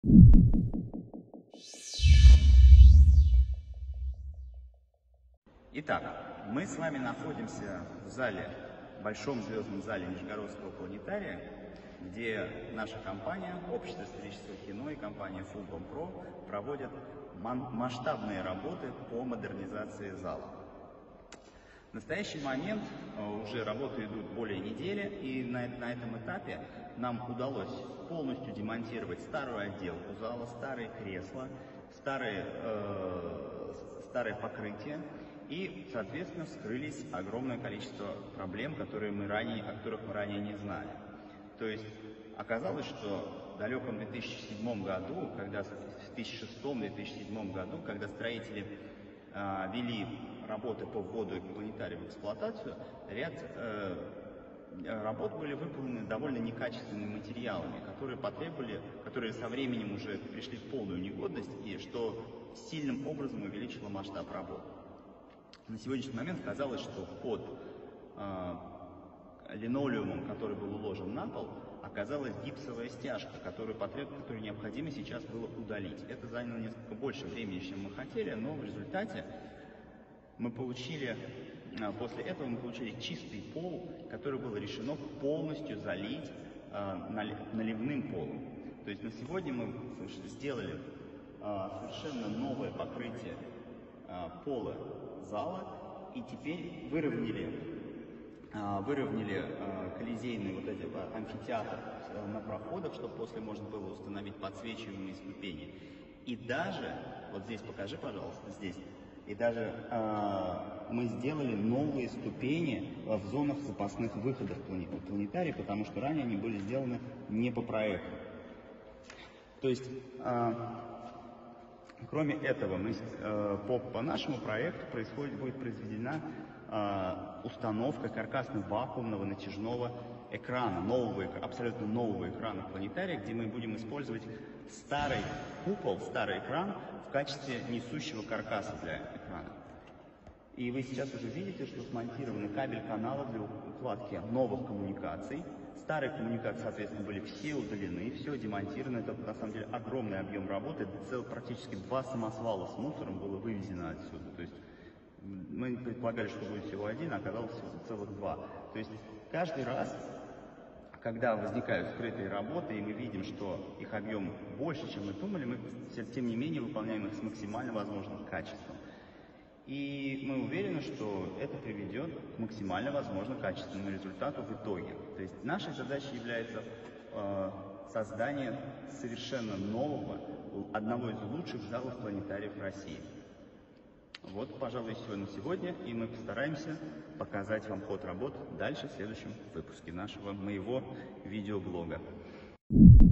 Итак, мы с вами находимся в зале, большом звездном зале Нижегородского планетария, где наша компания, Общество исторического кино и компания FoodBomb.Pro проводят масштабные работы по модернизации зала. В настоящий момент уже работы идут более недели, и на этом этапе нам удалось полностью демонтировать старую отделку зала, старые кресла, старые покрытия, и, соответственно, вскрылись огромное количество проблем, о которых мы ранее не знали. То есть оказалось, что в далеком 2007 году, в 2006-2007 году, когда строители вели работы по вводу планетария в эксплуатацию, ряд работ были выполнены довольно некачественными материалами, которые со временем уже пришли в полную негодность, и что сильным образом увеличило масштаб работ. На сегодняшний момент казалось, что под линолеумом, который был уложен на пол, оказалась гипсовая стяжка, которую необходимо сейчас было удалить. Это заняло несколько больше времени, чем мы хотели, но в результате после этого мы получили чистый пол, который было решено полностью залить наливным полом. То есть на сегодня мы сделали совершенно новое покрытие пола зала и теперь выровняли колизейный амфитеатр на проходах, чтобы после можно было установить подсвечиваемые ступени. И даже, вот здесь покажи, пожалуйста, здесь, и даже мы сделали новые ступени в зонах запасных выходов планетария, потому что ранее они были сделаны не по проекту. То есть, кроме этого, по нашему проекту будет произведена установка каркасно-вакуумного натяжного экрана, абсолютно нового экрана планетария, где мы будем использовать старый купол, старый экран в качестве несущего каркаса для экрана. И вы сейчас уже видите, что смонтированы кабель-каналы для укладки новых коммуникаций. Старые коммуникации, соответственно, были все удалены, все демонтировано. Это, на самом деле, огромный объем работы. Практически 2 самосвала с мусором было вывезено отсюда. То есть мы предполагали, что будет всего 1, а оказалось целых 2. То есть каждый раз, когда возникают скрытые работы, и мы видим, что их объем больше, чем мы думали, мы, тем не менее, выполняем их с максимально возможным качеством. И мы уверены, что это приведет к максимально возможно качественному результату в итоге. То есть нашей задачей является создание совершенно нового, одного из лучших залов планетариев России. Вот, пожалуй, все на сегодня, и мы постараемся показать вам ход работ дальше в следующем выпуске моего видеоблога.